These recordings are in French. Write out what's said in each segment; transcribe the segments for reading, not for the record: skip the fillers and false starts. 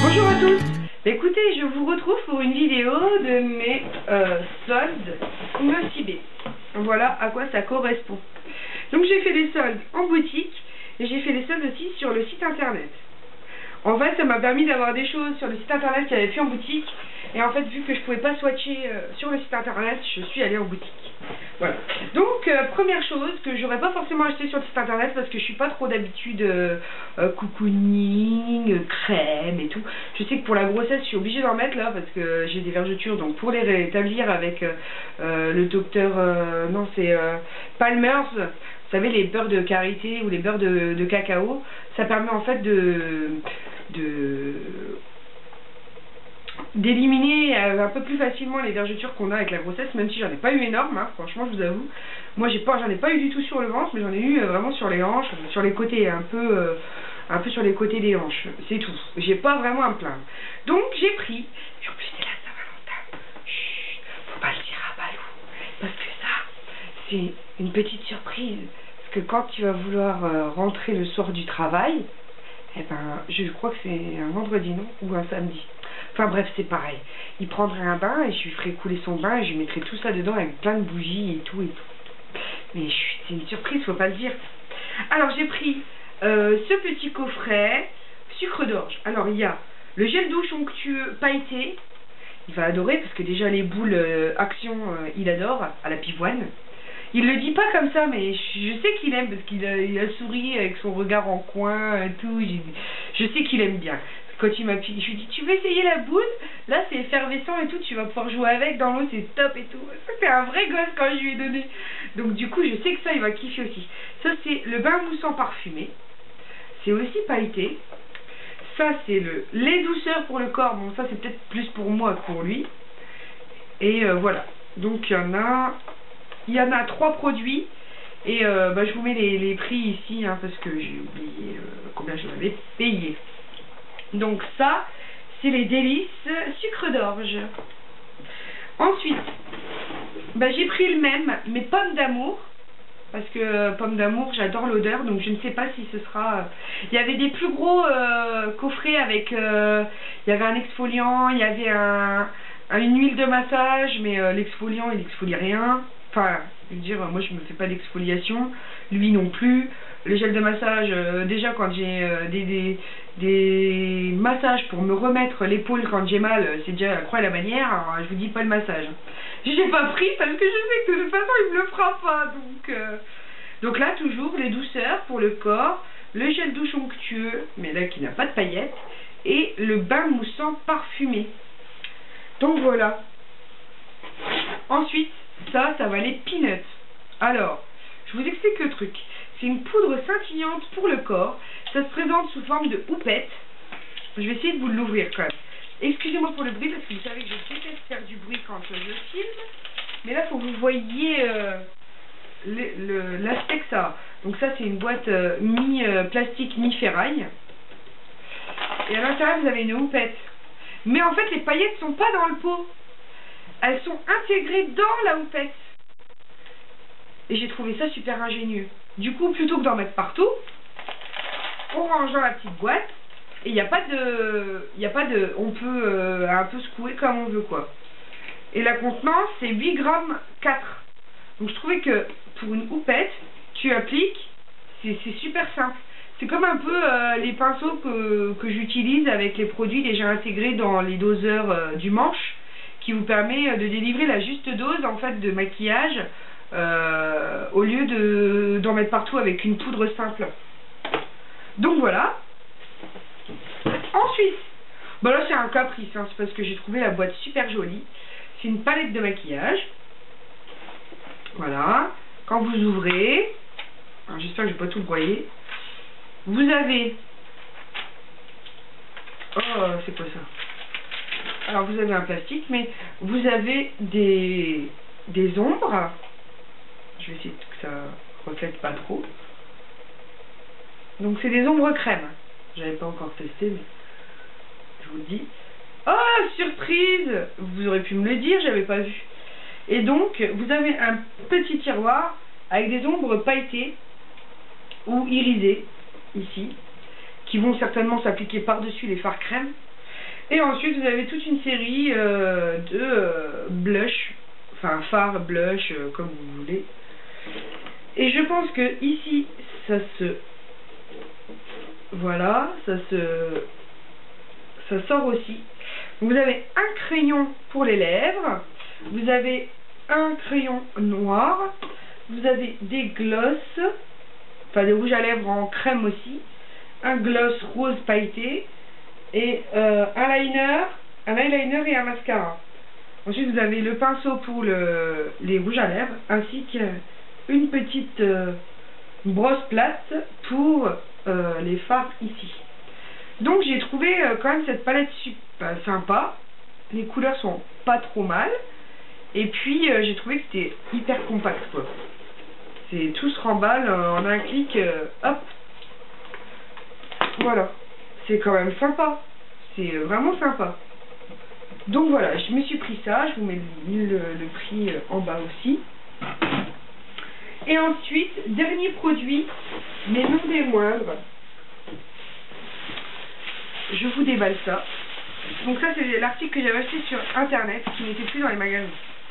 Bonjour à tous. Écoutez, je vous retrouve pour une vidéo de mes soldes Nocibé. Voilà à quoi ça correspond. Donc j'ai fait les soldes en boutique et j'ai fait les soldes aussi sur le site internet. En fait, ça m'a permis d'avoir des choses sur le site internet qu'il n'y avait plus en boutique. Et en fait, vu que je pouvais pas swatcher sur le site internet, je suis allée en boutique. Voilà. Donc, première chose que j'aurais pas forcément acheté sur le site internet parce que je suis pas trop d'habitude cocooning, crème et tout. Je sais que pour la grossesse, je suis obligée d'en mettre là parce que j'ai des vergetures. Donc, pour les rétablir avec le docteur, non, c'est Palmer's. Vous savez, les beurres de karité ou les beurres de cacao, ça permet en fait d'éliminer un peu plus facilement les vergetures qu'on a avec la grossesse, même si j'en ai pas eu énorme, hein, franchement je vous avoue. Moi j'en ai pas eu du tout sur le ventre, mais j'en ai eu vraiment sur les hanches, sur les côtés, un peu sur les côtés des hanches, c'est tout. J'ai pas vraiment à me plaindre. Donc j'ai pris, et en plus c'est la Saint-Valentin, chut, faut pas le dire à Balou, parce que ça, c'est une petite surprise, parce que quand tu vas vouloir rentrer le soir du travail, eh ben, je crois que c'est un vendredi, non? Ou un samedi. Enfin bref, c'est pareil. Il prendrait un bain et je lui ferai couler son bain et je lui mettrai tout ça dedans avec plein de bougies et tout et tout. Mais c'est une surprise, faut pas le dire. Alors j'ai pris ce petit coffret sucre d'orge. Alors il y a le gel douche onctueux pailleté. Il va adorer parce que déjà les boules Action, il adore, à la pivoine. Il le dit pas comme ça, mais je sais qu'il aime parce qu'il a souri avec son regard en coin et tout. Je sais qu'il aime bien. Quand il m'a piqué, je lui ai dit tu veux essayer la boule? Là c'est effervescent et tout, tu vas pouvoir jouer avec dans l'eau, c'est top et tout. C'était un vrai gosse quand je lui ai donné. Donc du coup je sais que ça il va kiffer aussi. Ça c'est le bain moussant parfumé. C'est aussi pailleté. Ça c'est le lait douceur pour le corps. Bon ça c'est peut-être plus pour moi que pour lui. Et voilà. Donc il y en a 3 produits. Et je vous mets les prix ici hein, parce que j'ai oublié combien je l'avais payé. Donc ça, c'est les délices sucre d'orge. Ensuite, j'ai pris le même, mais pomme d'amour. Parce que pomme d'amour, j'adore l'odeur, donc je ne sais pas si ce sera... Il y avait des plus gros coffrets avec... il y avait un exfoliant, il y avait une huile de massage, mais l'exfoliant, il n'exfolie rien. Enfin, je veux dire, moi je me fais pas d'exfoliation, lui non plus. Le gel de massage, déjà quand j'ai des massages pour me remettre l'épaule quand j'ai mal, c'est déjà la croix et la bannière, alors je vous dis pas le massage. J'ai pas pris parce que je sais que de toute façon il me le fera pas, donc là toujours les douceurs pour le corps, le gel douche onctueux, mais là qui n'a pas de paillettes, et le bain moussant parfumé. Donc voilà. Ensuite, ça va les peanuts. Alors, je vous explique le truc. C'est une poudre scintillante pour le corps. Ça se présente sous forme de houppette. Je vais essayer de vous l'ouvrir quand même. Excusez-moi pour le bruit parce que vous savez que je déteste faire du bruit quand je filme. Mais là, il faut que vous voyiez l'aspect que ça a. Donc ça, c'est une boîte mi-plastique, mi-ferraille. Et à l'intérieur, vous avez une houppette. Mais en fait, les paillettes ne sont pas dans le pot. Elles sont intégrées dans la houppette. Et j'ai trouvé ça super ingénieux. Du coup, plutôt que d'en mettre partout, on range dans la petite boîte et il n'y a pas de, on peut un peu secouer comme on veut quoi. Et la contenance c'est 8 grammes 4. Donc je trouvais que pour une houppette, tu appliques, c'est super simple. C'est comme un peu les pinceaux que j'utilise avec les produits déjà intégrés dans les doseurs du manche, qui vous permet de délivrer la juste dose en fait de maquillage. Au lieu d'en mettre partout avec une poudre simple. Donc voilà. Ensuite, là c'est un caprice, hein, c'est parce que j'ai trouvé la boîte super jolie. C'est une palette de maquillage. Voilà. Quand vous ouvrez, j'espère que je vais pas tout broyer. Vous avez... Oh, c'est quoi ça? Alors vous avez un plastique, mais vous avez des ombres. Je vais essayer que ça reflète pas trop. Donc c'est des ombres crème. J'avais pas encore testé, mais je vous le dis. Oh, surprise! Vous aurez pu me le dire, j'avais pas vu. Et donc, vous avez un petit tiroir avec des ombres pailletées ou irisées, ici, qui vont certainement s'appliquer par-dessus les fards crème. Et ensuite vous avez toute une série de blush, enfin fard, blush, comme vous voulez. Et je pense que ici ça se... Voilà, ça sort aussi. Vous avez un crayon pour les lèvres, vous avez un crayon noir, vous avez des glosses, enfin des rouges à lèvres en crème aussi, un gloss rose pailleté et un eyeliner et un mascara. Ensuite vous avez le pinceau pour les rouges à lèvres ainsi qu'une petite brosse plate pour les fards ici. Donc j'ai trouvé quand même cette palette super sympa, les couleurs sont pas trop mal et puis j'ai trouvé que c'était hyper compact quoi. C'est tout se remballe en un clic, hop, voilà, c'est quand même sympa, c'est vraiment sympa. Donc voilà, je me suis pris ça, je vous mets le prix en bas aussi. Et ensuite, dernier produit, mais non des moindres, je vous déballe ça. Donc ça c'est l'article que j'avais acheté sur internet, qui n'était plus dans les magasins.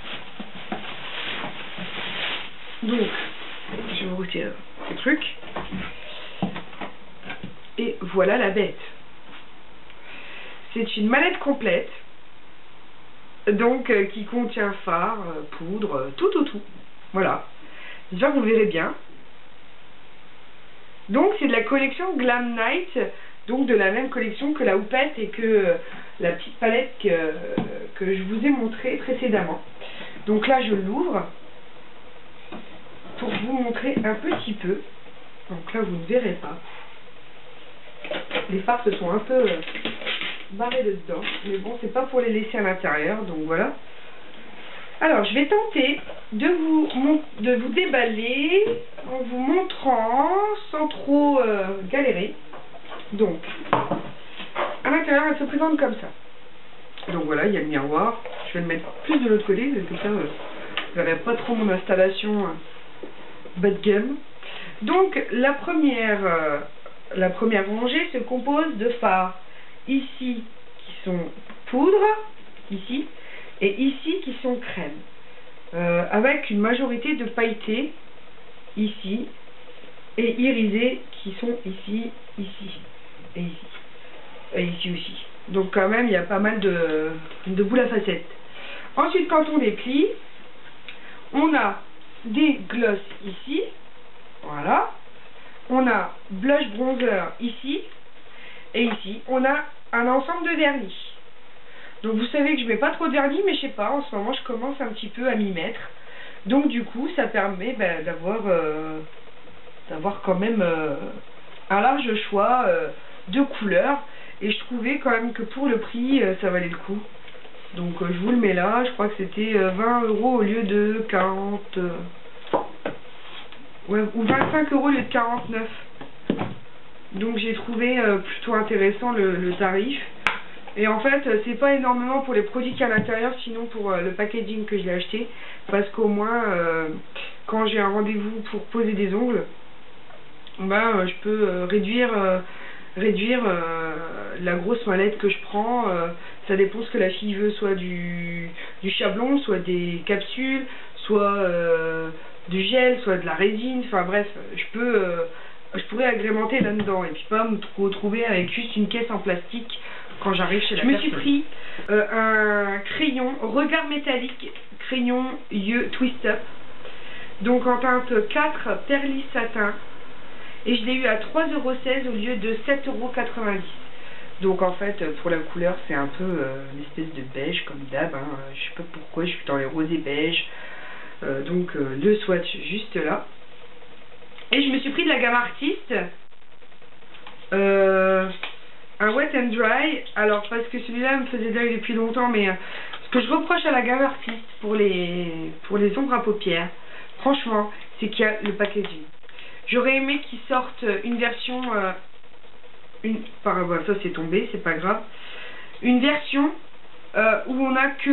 Donc, je vous retire ce truc. Et voilà la bête. C'est une mallette complète, donc qui contient fard, poudre, tout. Voilà. J'espère que vous verrez bien. Donc c'est de la collection Glam Night, donc de la même collection que la houppette et que la petite palette que je vous ai montré précédemment. Donc là je l'ouvre pour vous montrer un petit peu. Donc là vous ne verrez pas. Les fards se sont un peu barrés dedans, mais bon c'est pas pour les laisser à l'intérieur, donc voilà. Alors je vais tenter de vous déballer en vous montrant sans trop galérer. Donc à l'intérieur elle se présente comme ça. Donc voilà, il y a le miroir, je vais le mettre plus de l'autre côté, comme ça vous verrez pas trop mon installation bas de gamme. Donc la première rangée se compose de fards ici qui sont poudre, ici, et ici qui sont crème, avec une majorité de pailletés ici et irisés qui sont ici et ici aussi. Donc quand même il y a pas mal de boules à facettes. Ensuite quand on les plie, on a des glosses ici, voilà, on a blush bronzer ici et ici on a un ensemble de vernis. Donc vous savez que je mets pas trop de vernis, mais je sais pas, en ce moment je commence un petit peu à m'y mettre. Donc du coup ça permet d'avoir quand même un large choix de couleurs. Et je trouvais quand même que pour le prix ça valait le coup. Donc je vous le mets là, je crois que c'était 20 € au lieu de 40... ouais, ou 25 € au lieu de 49. Donc j'ai trouvé plutôt intéressant le tarif. Et en fait, c'est pas énormément pour les produits qu'il y a à l'intérieur, sinon pour le packaging que je l'ai acheté. Parce qu'au moins, quand j'ai un rendez-vous pour poser des ongles, ben, je peux réduire la grosse mallette que je prends. Ça dépend ce que la fille veut, soit du chablon, soit des capsules, soit du gel, soit de la résine. Enfin bref, je pourrais agrémenter là-dedans et puis pas me retrouver avec juste une caisse en plastique quand j'arrive chez la personne. Je me suis pris un crayon regard métallique, crayon yeux twist up, donc en teinte 4 perlis satin, et je l'ai eu à 3,16 € au lieu de 7,90 €. Donc en fait pour la couleur c'est un peu une espèce de beige comme d'hab, hein. Je sais pas pourquoi je suis dans les rosés beige, donc le swatch juste là. Et je me suis pris de la gamme artiste, un wet and dry, alors parce que celui-là me faisait d'œil depuis longtemps, mais ce que je reproche à la gamme artiste pour les ombres à paupières, franchement, c'est qu'il y a le packaging. J'aurais aimé qu'ils sortent une version, voilà, ça c'est tombé, c'est pas grave, une version où on a que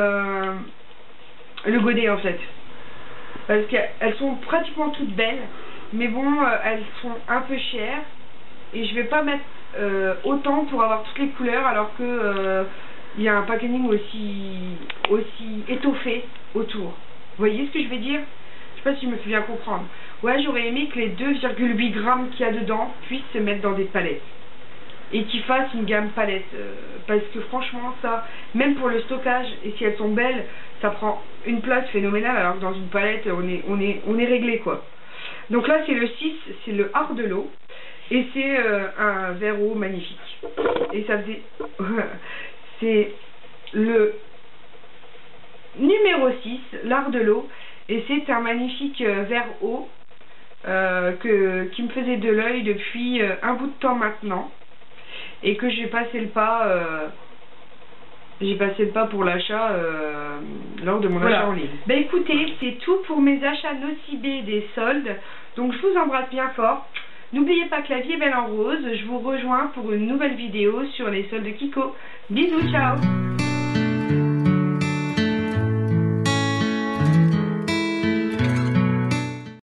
le godet en fait, parce qu'elles sont pratiquement toutes belles, mais bon, elles sont un peu chères et je vais pas mettre autant pour avoir toutes les couleurs alors que il y a un packaging aussi étoffé autour. Vous voyez ce que je veux dire? Je sais pas si je me fais bien comprendre. Ouais, j'aurais aimé que les 2,8 grammes qu'il y a dedans puissent se mettre dans des palettes. Et qu'ils fassent une gamme palette. Parce que franchement, ça, même pour le stockage, et si elles sont belles, ça prend une place phénoménale, alors que dans une palette, on est réglé, quoi. Donc là, c'est le 6, c'est le art de l'eau. Et c'est un verre eau magnifique. Et ça faisait... c'est le numéro 6, l'art de l'eau. Et c'est un magnifique verre eau qui me faisait de l'œil depuis un bout de temps maintenant. Et que j'ai passé le pas pour l'achat lors de mon achat en ligne. Bah écoutez, c'est tout pour mes achats Nocibé des soldes. Donc je vous embrasse bien fort. N'oubliez pas que la vie est belle en rose. Je vous rejoins pour une nouvelle vidéo sur les soldes Kiko. Bisous, ciao.